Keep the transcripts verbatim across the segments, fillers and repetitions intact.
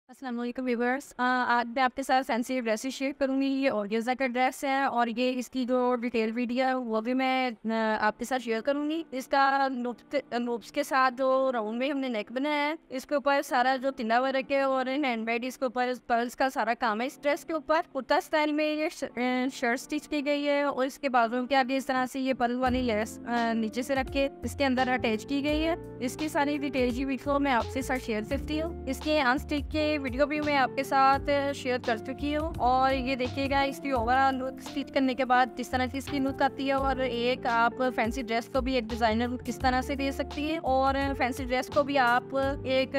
अस्सलाम वालेकुम व्यूअर्स। अ, आज मैं आपके साथ फैंसी ड्रेसेस शेयर करूँगी। ये ऑर्गेन्जा का ड्रेस है और ये इसकी जो डिटेल वीडियो है वो भी मैं अ, आपके साथ शेयर करूँगी। इसका नोप्स नोप्स के साथ जो राउंड में हमने नेक बनाया है, इसके ऊपर सारा जो तिल्ला वर्क है और हैंडमेड इसके ऊपर पर्ल्स का सारा काम है। इस ड्रेस के ऊपर कुर्ता स्टाइल में ये शर्ट स्टिच की गई है और इसके बाजू के आगे इस तरह से ये पर्ल वाली लेस नीचे से रख के इसके अंदर अटैच की गई है। इसकी सारी डिटेल की वीडियो मैं आपसे साथ शेयर करती हूँ। इसके अनस्टिच के वीडियो भी मैं आपके साथ शेयर कर चुकी हूँ और ये देखिएगा इसकी ओवरऑल लुक स्टिच करने के बाद किस तरह की इसकी लुक आती है और एक आप फैंसी ड्रेस को भी एक डिजाइनर लुक किस तरह से दे सकती है और फैंसी ड्रेस को भी आप एक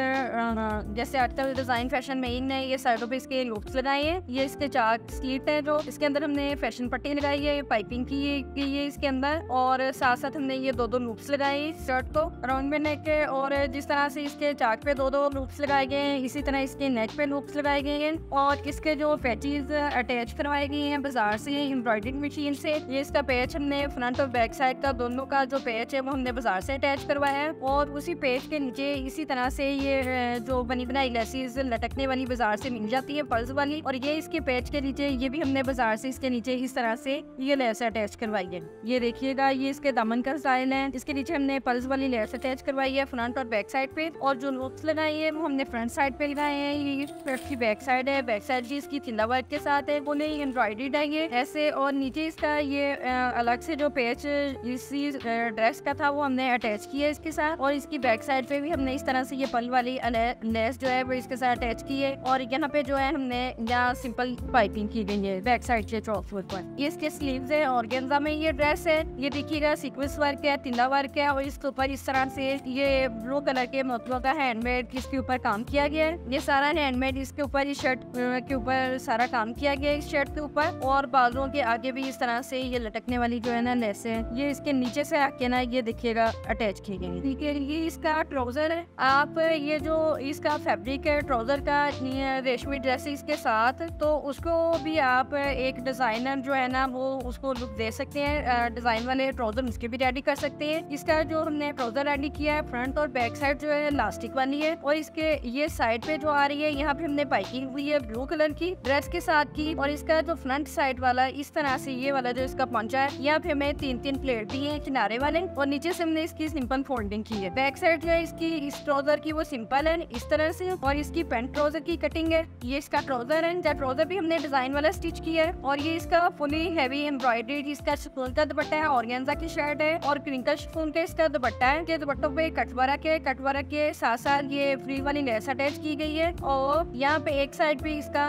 जैसे आजकल डिजाइन फैशन में इन है, ये साइडों पे इसके लुक्स लगाए हैं। ये इसके चार स्लीट है जो इसके अंदर हमने फैशन पट्टी लगाई है, पाइपिंग की गई है इसके अंदर और साथ साथ हमने ये दो दो लूप्स लगाए शर्ट को राउंड में नेक के और जिस तरह से इसके चाक पे दो दो लूप्स लगाए गए हैं इसी तरह इसके नेक पे लूप्स लगाए गए हैं और इसके जो पैचेस अटैच करवाए गए हैं बाजार से एम्ब्रॉयडरी मशीन से। ये इसका पैच हमने फ्रंट और बैक साइड का दोनों का जो पैच है वो हमने बाजार से अटैच करवाया है और उसी पैच के नीचे इसी तरह से ये जो बनी बनाई लेसेस लटकने वाली बाजार से मिल जाती है पर्ल्स वाली और ये इसके पैच के नीचे ये भी हमने बाजार से इसके नीचे इस तरह से ये लेस अटैच करवाई है। ये देखिएगा ये इसके दामन का स्टाइल है, इसके नीचे हमने पर्ल्स वाली लेस अटैच करवाई है फ्रंट और बैक साइड पे और जो लूप्स लगाई है वो हमने फ्रंट साइड पे लगाए हैं। ये शर्ट की बैक साइड है, बैक साइड भी इसकी थिल्ला वर्क के साथ है, वो नहीं एम्ब्रॉयडरी है ये ऐसे और नीचे इसका ये अलग से जो पैच इसी ड्रेस का था वो हमने अटैच किया है इसके साथ और इसकी बैक साइड पे भी हमने इस तरह से ये पल वाली लेस जो है वो इसके साथ अटैच की है और यहाँ पे जो है हमने यहाँ सिंपल पाइपिंग की गई है बैक साइड के ट्रॉफर पर। ये इसके स्लीव्स है ऑर्गेन्जा में ये ड्रेस है। ये देखिएगा सीक्वेंस वर्क है, तिल्ला वर्क है और इसके ऊपर इस तरह से ये ब्लू कलर के मोतियों का हैंडमेड इसके ऊपर काम किया गया है। ये सारा हैंडमेड इसके ऊपर इस शर्ट के ऊपर सारा काम किया गया है इस शर्ट के ऊपर और बाजुओं के आगे भी इस तरह से ये लटकने वाली जो है ना लेस है ये इसके नीचे से आके ना ये देखिएगा अटैच की गई। ठीक है, ये इसका ट्राउजर है। आप ये जो इसका फैब्रिक है ट्राउजर का रेशमी ड्रेस इसके साथ तो उसको भी आप एक डिजाइनर जो है ना वो उसको लुक दे सकते हैं। डिजाइन वाले ट्राउजर उसके भी रेडी कर सकते हैं। इसका जो हमने ट्राउजर रेडी किया है फ्रंट और बैक साइड जो है इलास्टिक वाली है और इसके ये साइड पे जो आ रही है यहाँ पे हमने पाइपिंग हुई है ब्लू कलर की ड्रेस के साथ की और इसका जो फ्रंट साइड वाला इस तरह से ये वाला जो इसका पंचा है यहाँ पे हमें तीन तीन प्लेट दी है किनारे वाले और नीचे से हमने इसकी सिंपल फोल्डिंग की है। बैक साइड जो है इसकी इस ट्राउजर की वो सिंपल है इस तरह से और इसकी पैंट ट्राउजर की कटिंग है। ये इसका ट्राउजर है, ट्राउजर भी हमने डिजाइन वाला स्टिच किया है और ये इसका फुली हैवी एम्ब्रॉयडरी इसका शिफॉन का दुपट्टा है, ऑर्गेन्जा की शर्ट है और क्रिंकल शिफॉन का इसका दुपट्टा है। ये दुपट्टों पे कटवर्क है, कटवर्क के साथ साथ ये फ्री वाली लेस अटैच की गई है और यहाँ पे एक साइड पे इसका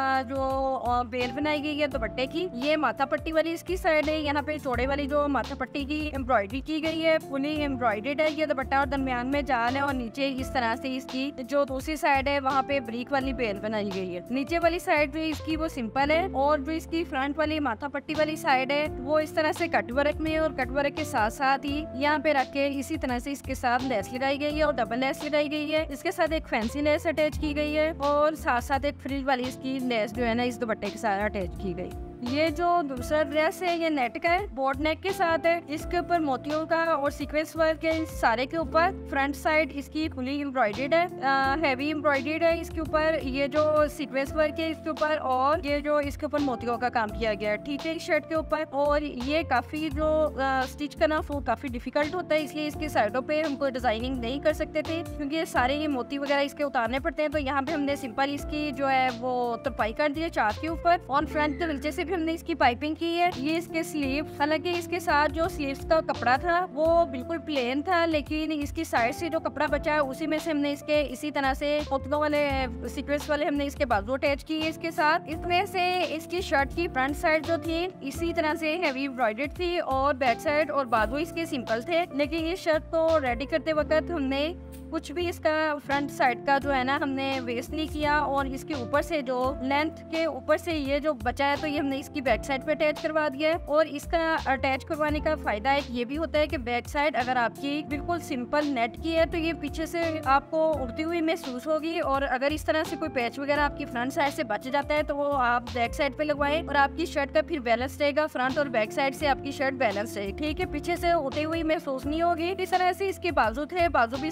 जो बेल बनाई गई है दुपट्टे की ये माथा पट्टी वाली इसकी साइड है। यहाँ पे चौड़े वाली जो माथा पट्टी की एम्ब्रॉयडरी की गई है फुली एम्ब्रॉयडर्ड है ये दुपट्टा और दरमियान में जाल है और नीचे इस तरह से इसकी जो दूसरी साइड है वहाँ पे ब्रिक वाली बेल बनाई गई है। नीचे वाली साइड भी इसकी वो सिंपल है और जो इसकी फ्रंट वाली माथा पट्टी वाली साइड है वो इस तरह से कटवर्क में और कटवर्क के साथ साथ ही यहाँ पे रख के इसी तरह से इसके साथ लेस लगाई गई है और डबल लेस लगाई गई है। इसके साथ एक फैंसी लेस अटैच की गई है और साथ साथ एक फ्रिल वाली इसकी लेस जो है ना इस दुपट्टे के साथ अटैच की गई। ये जो दूसरा ड्रेस है ये नेट का है, बोट नेक के साथ है। इसके ऊपर मोतियों का और सीक्वेंस वर्क है सारे के ऊपर। फ्रंट साइड इसकी फुली एम्ब्रॉयडर्ड है, हैवी एम्ब्रॉयडर्ड है इसके ऊपर। ये जो सीक्वेंस वर्क है इसके ऊपर और ये जो इसके ऊपर मोतियों का काम किया गया है ठीक है इस शर्ट के ऊपर। और ये काफी जो स्टिच करना वो काफी डिफिकल्ट होता है इसलिए इसकी साइडों पे हमको डिजाइनिंग नहीं कर सकते थे क्योंकि ये सारे ये मोती वगैरह इसके उतारने पड़ते हैं। तो यहाँ पे हमने सिंपल इसकी जो है वो तुरपाई कर दी है चार के ऊपर और फ्रंट के नीचे से हमने इसकी पाइपिंग की है। ये इसके स्लीव, हालांकि इसके साथ जो स्लीव्स का कपड़ा था वो बिल्कुल प्लेन था लेकिन इसकी साइड से जो कपड़ा बचा है उसी में से हमने इसके इसी तरह से पोतलों वाले सीक्वेंस वाले हमने इसके बाजू अटैच किए इसके साथ। इसमें से इसकी शर्ट की फ्रंट साइड जो थी इसी तरह से हैवी एम्ब्रॉयडर्ड थी और बैक साइड और बाजू इसके सिंपल थे लेकिन इस शर्ट को रेडी करते वक्त हमने कुछ भी इसका फ्रंट साइड का जो है ना हमने वेस्ट नहीं किया और इसके ऊपर से जो लेंथ के ऊपर से ये जो बचा है तो ये हमने इसकी बैक साइड पे अटैच करवा दिया है। और इसका अटैच करवाने का फायदा एक ये भी होता है कि बैक साइड अगर आपकी बिल्कुल सिंपल नेट की है तो ये पीछे से आपको उड़ती हुई महसूस होगी और अगर इस तरह से कोई पैच वगैरह आपकी फ्रंट साइड से बच जाता है तो वो आप बैक साइड पे लगवाएं और आपकी शर्ट का फिर बैलेंस रहेगा, फ्रंट और बैक साइड से आपकी शर्ट बैलेंस रहेगी। ठीक है, पीछे से उड़ती हुई महसूस नहीं होगी। इस तरह से इसके बाजू थे, बाजू भी इसकी प्लेन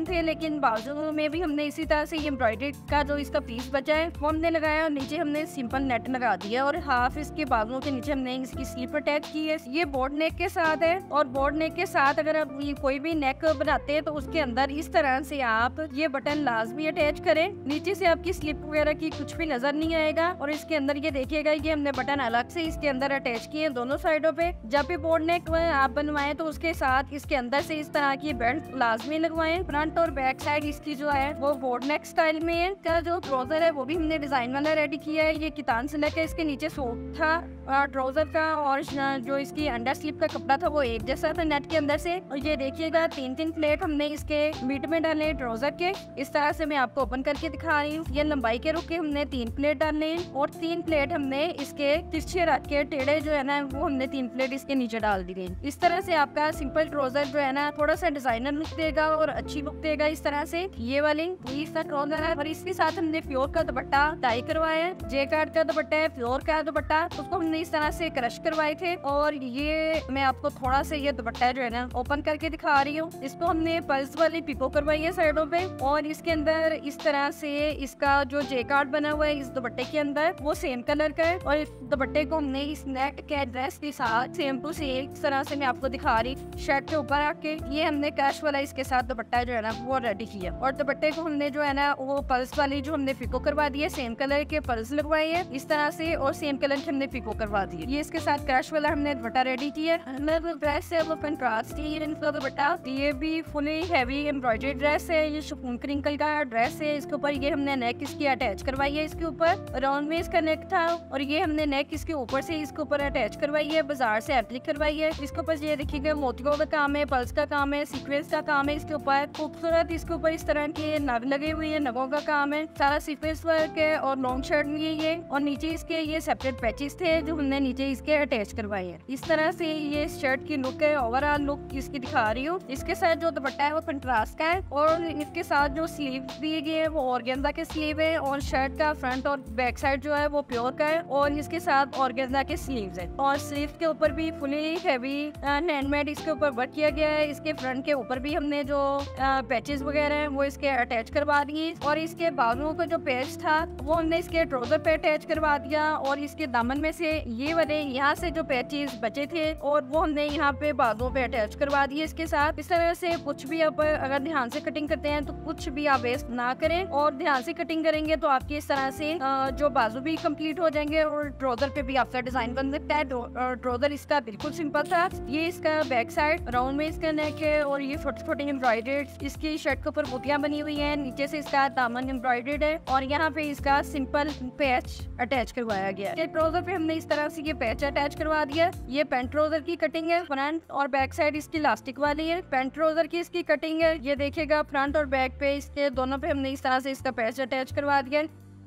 सेम थे, लेकिन बाजू में भी हमने इसी तरह से ये एम्ब्रॉयडरी का जो इसका पीस बचा है वो हमने लगाया और नीचे हमने सिंपल नेट लगा दिया और हाफ इसके बाजुओं के नीचे हमने इसकी स्लीप अटैच की है। ये बोर्ड नेक के साथ है और बोर्ड नेक के साथ अगर आप ये कोई भी नेक बनाते हैं तो उसके अंदर इस तरह से आप ये बटन लाजमी अटैच करें। नीचे से आपकी स्लिप वगैरह की कुछ भी नजर नहीं आएगा और इसके अंदर ये देखिएगा ये हमने बटन अलग से इसके अंदर अटैच किए हैं दोनों साइडों पे। जब भी बोर्ड नेक आप बनवाएं तो उसके साथ इसके अंदर से इस तरह की बेल्ट लाजमी लगवाएं। फ्रंट और बैक साइड इसकी जो है वो बोर्ड नेक स्टाइल में है। का जो ट्राउजर है वो भी हमने डिजाइन वाला रेडी किया है। ये कितान से लेकर इसके नीचे सूट था ट्राउजर का और जो इसकी अंडर स्लिप का कपड़ा था वो एक जैसा था नेट के अंदर से। और ये देखिएगा तीन तीन प्लेट हमने इसके बीट में डाले ट्राउजर के। इस तरह से मैं आपको ओपन करके दिखा रही हूँ। ये लंबाई के रुक के हमने तीन प्लेट डाले और तीन प्लेट हमने इसके तिरछे रख के टेढ़े जो है ना वो हमने तीन प्लेट इसके नीचे डाल दी गई। इस तरह से आपका सिंपल ट्राउजर जो है ना थोड़ा सा डिजाइनर लुक देगा और अच्छी लुक देगा। इस तरह से ये वाली इसका ट्राउजर है और इसके साथ हमने प्योर का दुपट्टा टाई करवाया है। जे कार्ड का दुपट्टा है, प्योर का दुपट्टा, उसको हमने इस तरह से क्रश करवाए थे। और ये मैं आपको थोड़ा से ये दुपट्टा जो है ना ओपन करके दिखा रही हूँ। इसको हमने पल्स वाली पिको करवाई है साइडों पे और इसके अंदर इस तरह से इसका जो जे कार्ड बना हुआ है इस दुपट्टे के अंदर वो सेम कलर का है और इस दुपट्टे को हमने इस नेट के ड्रेस के साथ सेम टू सेम इस तरह से मैं आपको दिखा रही शर्ट के ऊपर आके ये हमने कैश वाला इसके साथ दुपट्टा जो है ना वो रेडी किया। और दुपट्टे को हमने जो है ना वो पल्स वाली जो हमने पिको करवा दी है, सेम कलर के पल्स लगवाए हैं इस तरह से और सेम कलर के हमने पिको करवा दी है। ये इसके साथ क्रश वाला हमने दुपट्टा रेडी किया है। ड्रेस है वो कंट्रास्ट की है इनका दुपट्टा। ये भी फुली हैवी एम्ब्रॉयडरी ड्रेस है। ये शिफॉन क्रिंकल का ड्रेस है। इसके ऊपर ये हमने नेक इसकी अटैच करवाई है। इसके ऊपर राउंड में इसका नेक था और ये हमने नेक इसके ऊपर से इसके ऊपर अटैच करवाई है, बाजार से एप्लिक करवाई है। इसके ऊपर ये देखिएगा मोतियों का काम है, पल्स का काम है, सीक्वेंस का काम है। इसके ऊपर खूबसूरत इसके ऊपर इस तरह के नग लगे हुए हैं, नगों का काम है, सारा सीक्वेंस वर्क है और लॉन्ग शर्ट में ये और नीचे इसके ये सेपरेट पैचेस थे जो हमने नीचे इसके अटैच करवाए हैं। इस तरह से ये शर्ट की लुक है, ओवरऑल लुक इसकी दिखा रही हूँ। इसके साथ जो दुपट्टा है वो कंट्रास्ट का है और इसके साथ जो स्लीव दिए गए हैं वो ऑर्गेन्जा के स्लीव है और शर्ट का फ्रंट और बैक साइड जो है वो प्योर का है और इसके साथ ऑर्गेन्जा के स्लीव्स है और स्लीव के ऊपर भी फुली हैवी हैंडमेड इसके ऊपर वर्क किया गया है। इसके फ्रंट के ऊपर भी हमने जो पैचेस वगैरह हैं वो इसके अटैच करवा दिए और इसके बाजुओं का जो पैच था वो हमने इसके ट्राउजर पे अटैच करवा दिया और इसके दामन में से ये वाले यहाँ से जो पैचेस बचे थे और वो हमने यहाँ पे बाजुओं पे अटैच करवा दिए इसके साथ। इस तरह से कुछ भी आप अगर ध्यान से कटिंग करते हैं तो कुछ भी आप वेस्ट ना करें और ध्यान से कटिंग करेंगे तो आपकी इस तरह से जो बाजू भी कंप्लीट हो जाएंगे और ट्राउजर पे भी आपका डिजाइन बन सकता है। ट्राउजर इसका बिल्कुल सिंपल था। ये इसका बैक साइड राउंड में इसका नेक है और ये छोटी छोटी एम्ब्रॉयडर्ड इसकी शर्ट के ऊपर मोतियां बनी हुई है। नीचे से इसका दामन एम्ब्रॉयडर्ड है और यहाँ पे इसका सिंपल पैच अटैच करवाया गया है। ट्राउजर पे हमने इस तरह से ये पैच अटैच करवा दिया। ये पैंट ट्राउजर की कटिंग है, फ्रंट और बैक साइड इसकी इलास्टिक वाली है। पैंट ट्राउजर की इसकी कटिंग है, ये देखिएगा फ्रंट और बैक पे इसके दोनों पे हमने इस तरह से इसका पैच अटैच करवा दिया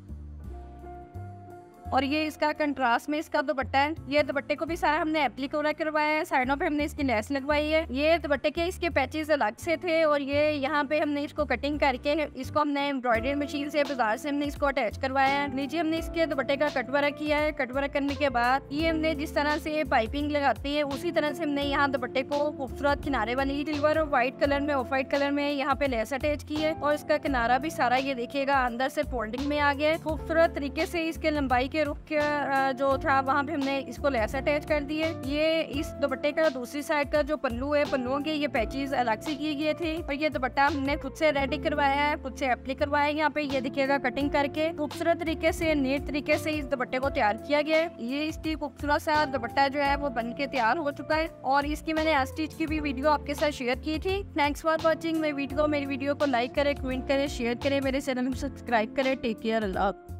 और ये इसका कंट्रास्ट में इसका दुपट्टा है। ये दुपट्टे को भी सारा हमने एप्लिक करवाया है, साइडों पे हमने इसकी लेस लगवाई है। ये दुपट्टे के इसके पैचेस अलग से थे और ये यहाँ पे हमने इसको कटिंग करके इसको हमने एम्ब्रॉयडरी मशीन से बाजार से हमने इसको अटैच करवाया है। नीचे हमने इसके दुपट्टे का कट वर्क किया है। कट वर्क करने के बाद ये हमने जिस तरह से पाइपिंग लगाती है उसी तरह से हमने यहाँ दुपट्टे को खूबसूरत किनारे वाली सिल्वर और व्हाइट कलर में ऑफ व्हाइट कलर में यहाँ पे लेस अटैच की है और इसका किनारा भी सारा ये देखिएगा अंदर से फोल्डिंग में आ गया है। खूबसूरत तरीके से इसके लंबाई के रुख के जो था वहाँ पे हमने इसको लेस अटैच कर दिए। ये इस दुपट्टे का दूसरी साइड का जो पल्लू है, पल्लुओं के ये पैचेस अलग से किए गए थे और ये दुपट्टा हमने खुद से रेडी करवाया है, खुद से एप्लिक करवाया है। यहाँ पे ये देखिएगा कटिंग करके खूबसूरत तरीके से नीट तरीके से इस दुपट्टे को तैयार किया गया है। ये इसकी खूबसूरत सा दुपट्टा जो है वो बन के तैयार हो चुका है और इसकी मैंने अस्टिच की भी वीडियो आपके साथ शेयर की थी। थैंक्स फॉर वॉचिंग मेरी वीडियो। मेरी वीडियो को लाइक करें, कमेंट करें, शेयर करें, मेरे चैनल को सब्सक्राइब करें। टेक केयर, अल्लाह।